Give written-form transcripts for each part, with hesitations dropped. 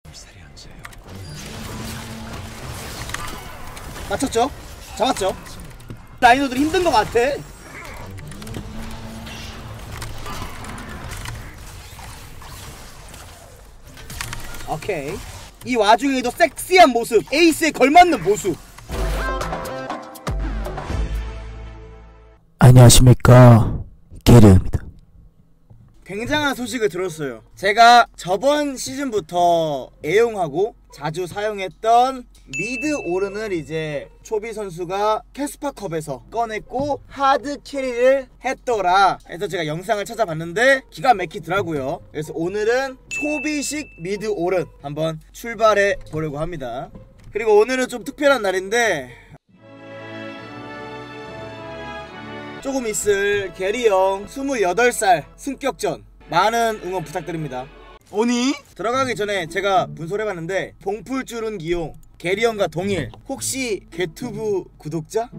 맞췄죠? 잡았죠? 라이너들 힘든 것 같아. 오케이. 이 와중에도 섹시한 모습, 에이스에 걸맞는 모습. 안녕하십니까, 게르입니다. 굉장한 소식을 들었어요. 제가 저번 시즌부터 애용하고 자주 사용했던 미드 오른을 이제 초비 선수가 캐스파컵에서 꺼냈고 하드 캐리를 했더라 해서 제가 영상을 찾아봤는데 기가 막히더라고요. 그래서 오늘은 초비식 미드 오른 한번 출발해 보려고 합니다. 그리고 오늘은 좀 특별한 날인데 조금 있을 게리 형 28살 승격전 많은 응원 부탁드립니다. 오니? 들어가기 전에 제가 분석해봤는데 봉풀주룬 기용 게리 형과 동일. 혹시 개투브 구독자?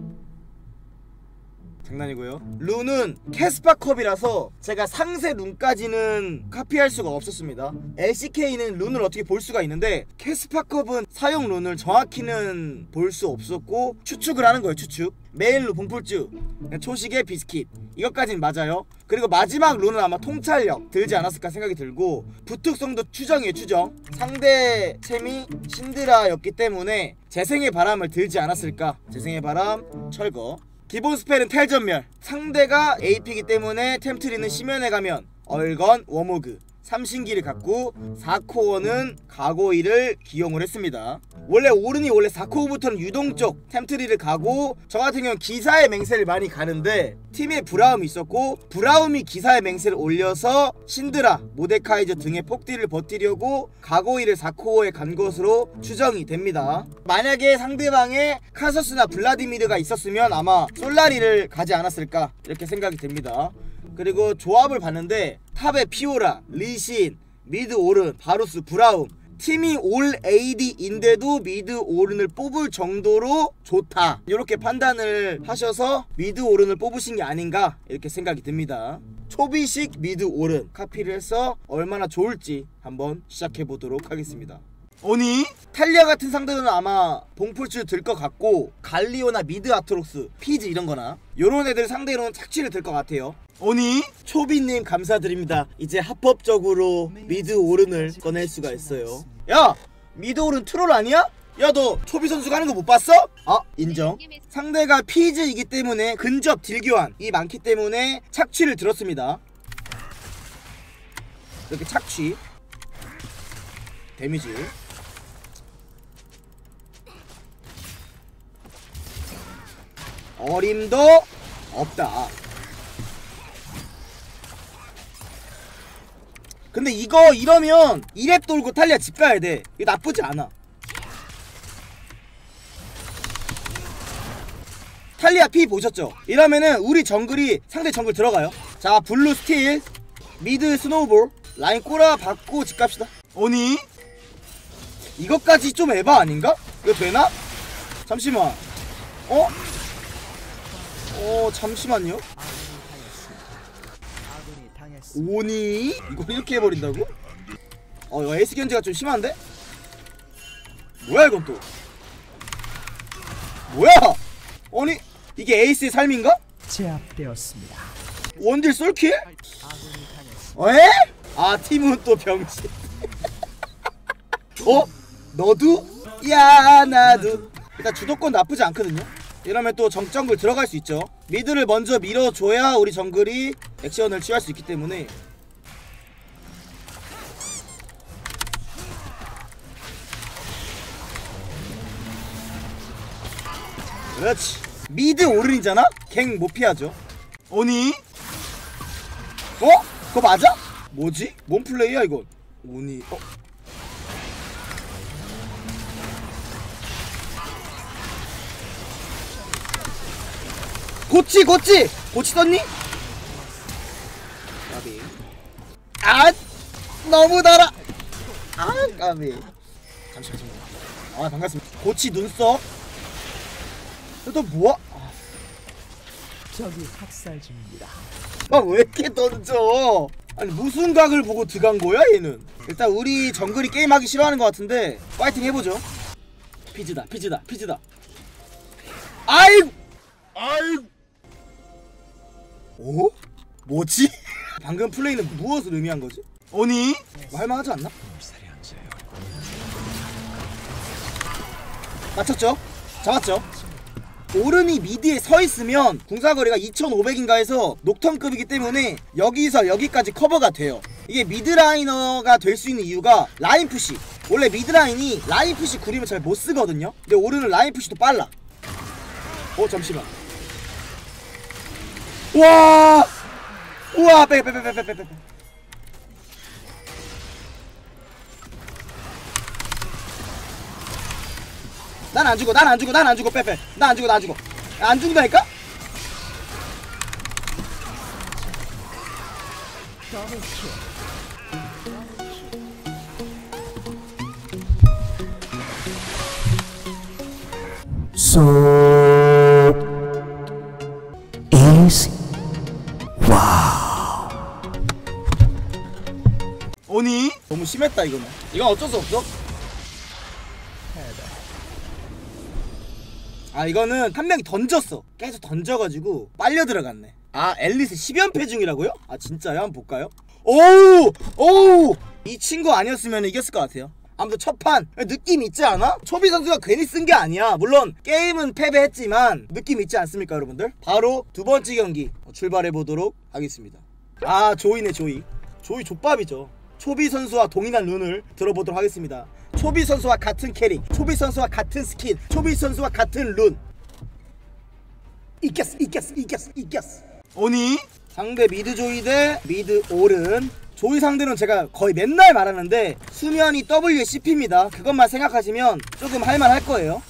장난이고요. 룬은 캐스파컵이라서 제가 상세 룬까지는 카피할 수가 없었습니다. LCK는 룬을 어떻게 볼 수가 있는데 캐스파컵은 사용 룬을 정확히는 볼 수 없었고 추측을 하는 거예요. 추측. 메일로 봉풀주 초식의 비스킷 이것까진 맞아요. 그리고 마지막 룬은 아마 통찰력 들지 않았을까 생각이 들고 부특성도 추정이에요. 추정. 상대 챔이 신드라였기 때문에 재생의 바람을 들지 않았을까. 재생의 바람 철거. 기본 스펠은 텔전멸. 상대가 AP이기 때문에 템트리는 심연에 가면 얼건 워모그 3신기를 갖고 4코어는 가고이를 기용을 했습니다. 원래 오른이 4코어부터는 유동적 템트리를 가고 저 같은 경우는 기사의 맹세를 많이 가는데 팀에 브라움이 있었고 브라움이 기사의 맹세를 올려서 신드라, 모데카이저 등의 폭딜을 버티려고 가고이를 4코어에 간 것으로 추정이 됩니다. 만약에 상대방에 카서스나 블라디미르가 있었으면 아마 솔라리를 가지 않았을까 이렇게 생각이 됩니다. 그리고 조합을 봤는데 탑에 피오라, 리신, 미드 오른, 바루스, 브라움 팀이 올 AD인데도 미드 오른을 뽑을 정도로 좋다 이렇게 판단을 하셔서 미드 오른을 뽑으신 게 아닌가 이렇게 생각이 듭니다. 초비식 미드 오른 카피를 해서 얼마나 좋을지 한번 시작해보도록 하겠습니다. 오니? 탈리아 같은 상대는 아마 봉풀줄 들 것 같고 갈리오나 미드 아트록스, 피즈 이런거나 요런 애들 상대로는 착취를 들 것 같아요. 오니? 초비님 감사드립니다. 이제 합법적으로 미드 오른을 꺼낼 수가 있어요. 야! 미드 오른 트롤 아니야? 야 너 초비 선수가 하는 거 못 봤어? 아 인정. 상대가 피즈이기 때문에 근접 딜교환이 많기 때문에 착취를 들었습니다. 이렇게 착취 데미지 어림도 없다. 근데 이거 이러면 2렙 돌고 탈리아 집 가야돼. 이거 나쁘지 않아. 탈리아 피 보셨죠? 이러면은 우리 정글이 상대 정글 들어가요. 자 블루 스틸 미드 스노우볼 라인 꼬라 받고 집 갑시다. 오니? 이것까지 좀 에바 아닌가? 이거 되나? 잠시만. 잠시만요. 오니? 이걸 이렇게 해버린다고? 이거 에이스 견제가 좀 심한데? 뭐야 이건 또? 뭐야? 아니 이게 에이스의 삶인가? 제압되었습니다. 원딜 솔킬? 에? 아 팀은 또 병신. 너도? 야 나도. 일단 주도권 나쁘지 않거든요. 이러면 또 정정글 들어갈 수 있죠. 미드를 먼저 밀어줘야 우리 정글이 액션을 취할 수 있기 때문에. 그렇지. 미드 오른이잖아? 갱 못 피하죠. 오니? 그거 맞아? 뭐지? 뭔 플레이야 이건? 오니? 고치 떴니? 까비. 너무 달아. 까비. 잠시만. 반갑습니다. 고치 눈썹. 또 뭐야? 적이 학살 중입니다. 왜 이렇게 던져? 아니 무슨 각을 보고 들어간 거야 얘는. 일단 우리 정글이 게임하기 싫어하는 것 같은데 파이팅 해보죠. 피즈다 피즈다 피즈다. 아이고 아이고. 오? 뭐지? 방금 플레이는 무엇을 의미한 거지? 아니? 할만하지 않나? 맞췄죠? 잡았죠? 오른이 미드에 서있으면 궁사거리가 2500인가 해서 녹턴급이기 때문에 여기서 여기까지 커버가 돼요. 이게 미드라이너가 될 수 있는 이유가 라인푸시. 원래 미드라인이 라인푸시 구리면 잘 못쓰거든요. 근데 오른은 라인푸시도 빨라. 잠시만. 와! 우와! 빼. 난 안 죽어. 빼. 난 안 죽어. 안 죽는다니까? So easy. 와우. 아니? 너무 심했다 이거는. 이건 어쩔 수 없어. 아 이거는 한 명이 던졌어. 계속 던져가지고 빨려 들어갔네. 아 앨리스 10연패 중이라고요? 아 진짜요? 한번 볼까요? 오우! 이 친구 아니었으면 이겼을 것 같아요. 아무튼 첫판 느낌 있지 않아? 초비 선수가 괜히 쓴 게 아니야. 물론 게임은 패배했지만 느낌 있지 않습니까 여러분들? 바로 두 번째 경기 출발해보도록 하겠습니다. 아 조이네 조이. 조이 족밥이죠. 초비 선수와 동일한 룬을 들어보도록 하겠습니다. 초비 선수와 같은 캐릭, 초비 선수와 같은 스킨, 초비 선수와 같은 룬. 이겼어. 아니? 상대 미드 조이 대 미드 오른. 조이 상대는 제가 거의 맨날 말하는데 수면이 WCP입니다. 그것만 생각하시면 조금 할만할 거예요.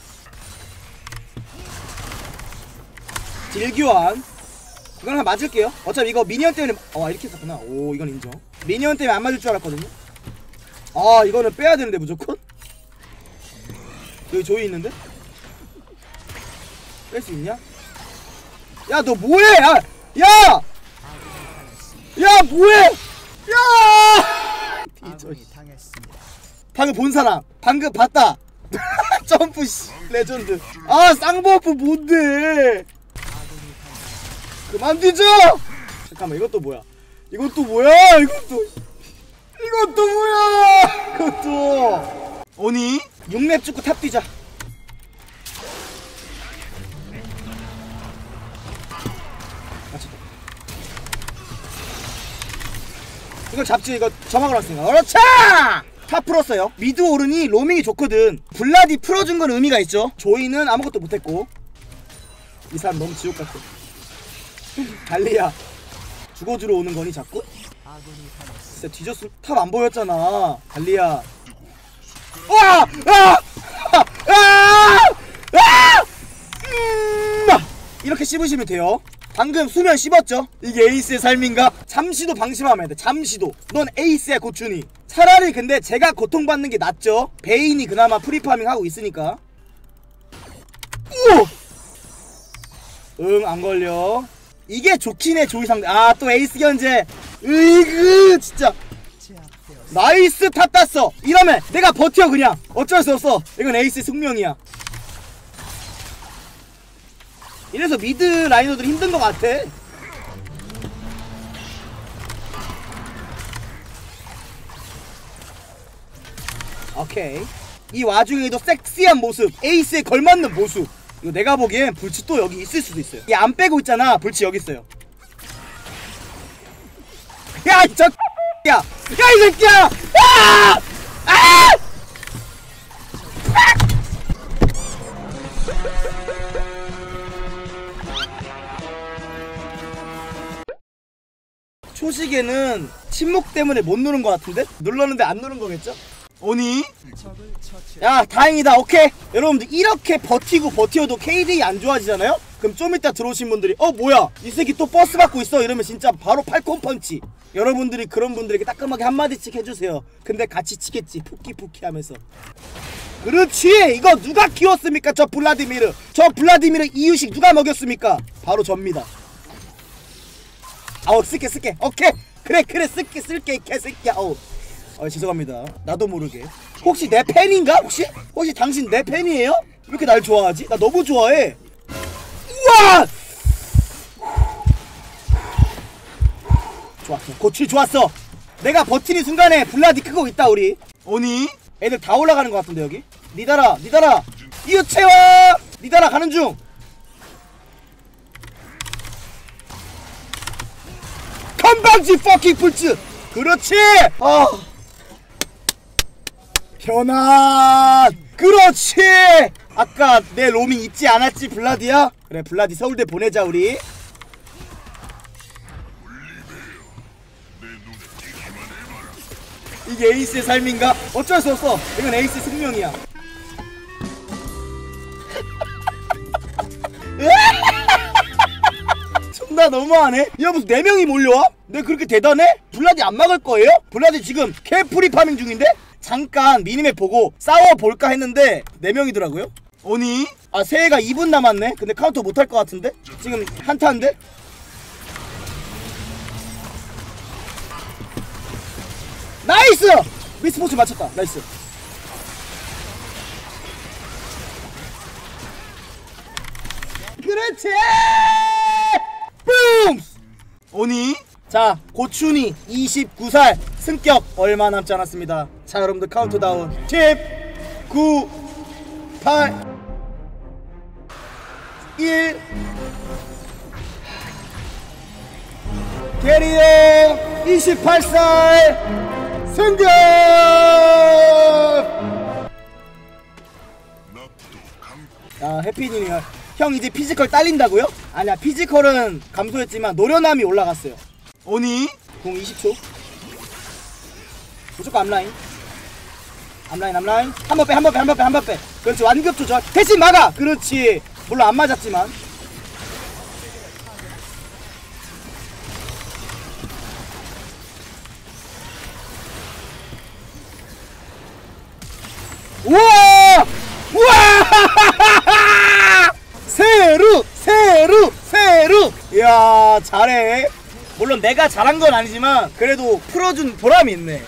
딜교환. 이건 그냥 맞을게요. 어차피 이거 미니언 때문에 이렇게 했었구나. 오 이건 인정. 미니언 때문에 안 맞을 줄 알았거든요. 아 이거는 빼야 되는데 무조건. 여기 조이 있는데? 뺄 수 있냐? 야 너 뭐해? 야 뭐해? 야! 방금 본 사람 방금 봤다. 점프 씨 레전드. 아 쌍버프 뭔데? 그만 뒤져! 잠깐만 이것도 뭐야? 이것도 아니? 6렙 찍고 탑 뛰자. 맞췄다. 이걸 잡지. 이거 점막을 왔으니까. 그렇죠! 탑 풀었어요. 미드 오른이 로밍이 좋거든. 블라디 풀어준 건 의미가 있죠. 조이는 아무것도 못했고. 이 사람 너무 지옥 같아. 달리야 죽어주러 오는 거니 자꾸? 진짜 뒤졌어. 탑 안 보였잖아 달리야. 이렇게 씹으시면 돼요. 방금 수면 씹었죠? 이게 에이스의 삶인가? 잠시도 방심하면 돼. 잠시도. 넌 에이스야 고춘이. 차라리 근데 제가 고통받는 게 낫죠. 베인이 그나마 프리파밍 하고 있으니까. 응 안 걸려. 이게 좋긴 해 조이 상대. 아 또 에이스 견제. 으이그 진짜. 나이스 탑 땄어. 이러면 내가 버텨 그냥. 어쩔 수 없어. 이건 에이스의 숙명이야. 이래서 미드 라이너들이 힘든 것 같아. 오케이. 이 와중에도 섹시한 모습, 에이스에 걸맞는 모습. 이거 내가 보기엔 불치 또 여기 있을 수도 있어요. 얘 안 빼고 있잖아. 불치 여기 있어요. 야, 저 야, 야 이 새끼야! 아! 아! 초식에는 침묵 때문에 못 누른 것 같은데? 눌렀는데 안 누른 거겠죠? 오니? 야 다행이다. 오케이 여러분들 이렇게 버티어도 KD 안 좋아지잖아요? 그럼 좀 이따 들어오신 분들이 뭐야 이 새끼 또 버스 받고 있어 이러면 진짜 바로 팔콘 펀치. 여러분들이 그런 분들에게 따끔하게 한마디씩 해주세요. 근데 같이 치겠지 푸키푸키 하면서. 그렇지. 이거 누가 키웠습니까? 저 블라디미르 이유식 누가 먹였습니까? 바로 접니다. 쓸게 오케이 그래 쓸게 이 개새끼야. 죄송합니다. 나도 모르게. 혹시 내 팬인가? 혹시 당신 내 팬이에요? 왜 이렇게 날 좋아하지? 나 너무 좋아해. 우와! 좋았어. 고칠 좋았어. 내가 버티는 순간에 블라디 크고 있다 우리. 오니? 애들 다 올라가는 것 같은데 여기? 니달아 이웃채워! 니달아 가는 중! 건방지 퍼킹 풀츠! 그렇지! 편안! 그렇지! 아까 내 로밍 잊지 않았지 블라디야? 그래 블라디 서울대 보내자 우리. 이게 에이스의 삶인가? 어쩔 수 없어. 이건 에이스의 숙명이야. 존나 너무하네. 야 무슨 4명이 몰려와? 내가 그렇게 대단해? 블라디 안 막을 거예요? 블라디 지금 캐프리 파밍 중인데? 잠깐 미니맵 보고 싸워볼까 했는데 4명이더라고요? 오니? 새해가 2분 남았네? 근데 카운터 못할 것 같은데? 지금 한타인데? 나이스! 미스포츠 맞췄다. 나이스. 그렇지! 뿜! 오니? 자, 고춘이 29살 승격 얼마 남지 않았습니다. 자, 여러분들 카운트다운 10 9 8 1 게리형 28살 승격! 해피니요. 형 이제 피지컬 딸린다고요? 아니야, 피지컬은 감소했지만 노련함이 올라갔어요. 오니? 공 20초. 무조건 앞라인. 한 번 빼. 그렇지, 완급 조절. 대신 막아! 그렇지. 물론 안 맞았지만. 우와! 세루! 이야, 잘해. 물론 내가 잘한 건 아니지만 그래도 풀어준 보람이 있네.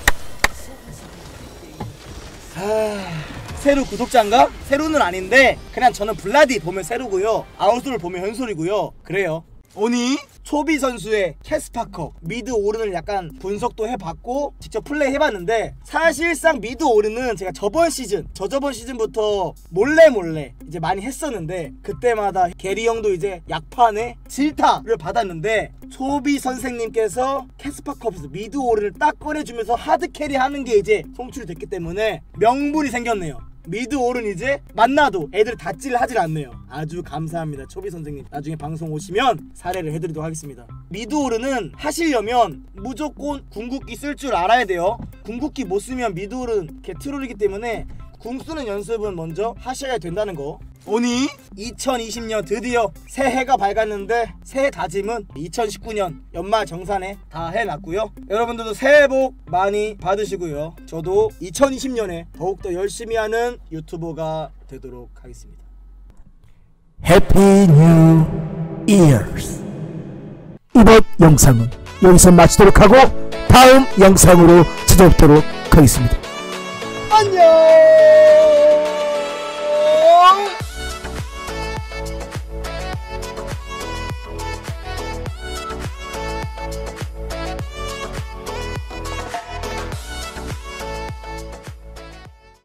세루 구독자인가? 세루는 아닌데 그냥 저는 블라디 보면 세루고요, 아웃솔 보면 현솔이고요. 그래요. 오니? 초비 선수의 캐스파컵 미드 오른을 약간 분석도 해봤고 직접 플레이 해봤는데, 사실상 미드 오른은 제가 저번 시즌부터 몰래 이제 많이 했었는데, 그때마다 게리 형도 이제 약판에 질타를 받았는데, 초비 선생님께서 캐스파컵에서 미드 오른을 딱 꺼내주면서 하드캐리 하는 게 이제 송출이 됐기 때문에 명분이 생겼네요. 미드 오른 이제 만나도 애들 다찌를 하질 않네요. 아주 감사합니다 초비 선생님. 나중에 방송 오시면 사례를 해드리도록 하겠습니다. 미드 오른은 하시려면 무조건 궁극기 쓸 줄 알아야 돼요. 궁극기 못 쓰면 미드 오른 개트롤이기 때문에 궁 쓰는 연습은 먼저 하셔야 된다는 거. 오니? 2020년 드디어 새해가 밝았는데, 새해 다짐은 2019년 연말 정산에 다 해놨고요. 여러분들도 새해 복 많이 받으시고요. 저도 2020년에 더욱더 열심히 하는 유튜버가 되도록 하겠습니다. 해피 뉴 이어스. 이번 영상은 여기서 마치도록 하고 다음 영상으로 찾아뵙도록 하겠습니다. 안녕.